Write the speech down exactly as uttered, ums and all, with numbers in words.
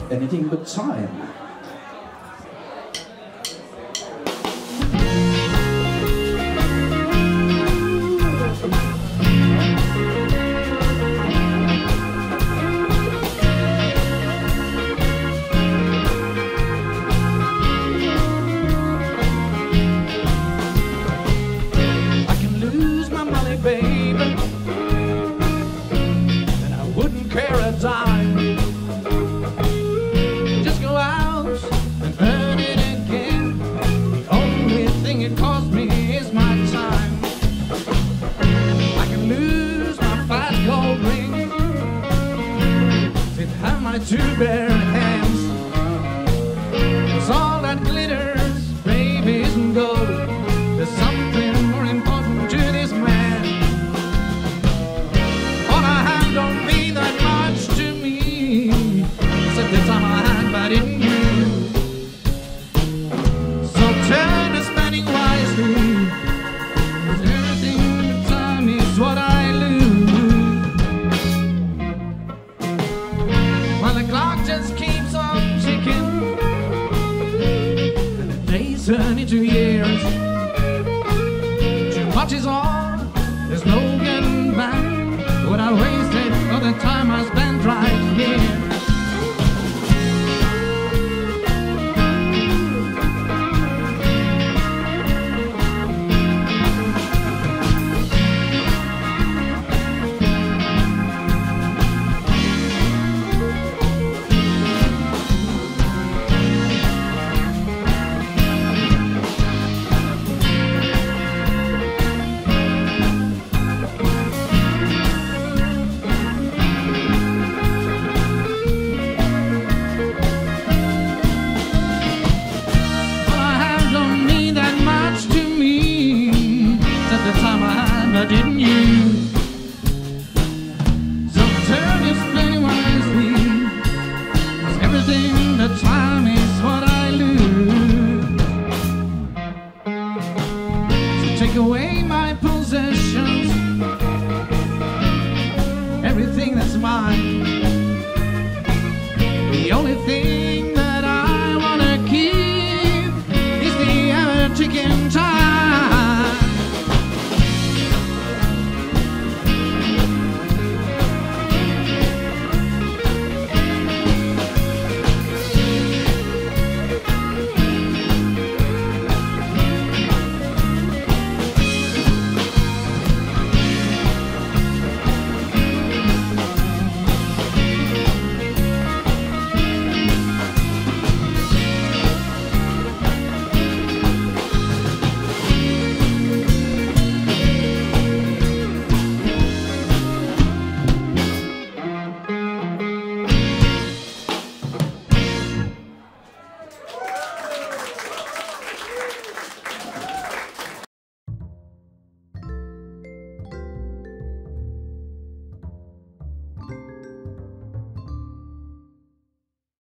anything but time. Baby, and I wouldn't care a dime. Just go out and earn it again. The only thing it cost me is my time. I can lose my fat gold ring, if have my two bare hands. 'Cause all that glitters, baby, isn't gold. There's something more important to this man. The time I had, but in you. So turn to spending wisely, 'cause everything but time is what I lose. While the clock just keeps on ticking, and the days turn into years. Too much is all, there's no getting back what I wasted all the time I spent right here. The time I had, but didn't you?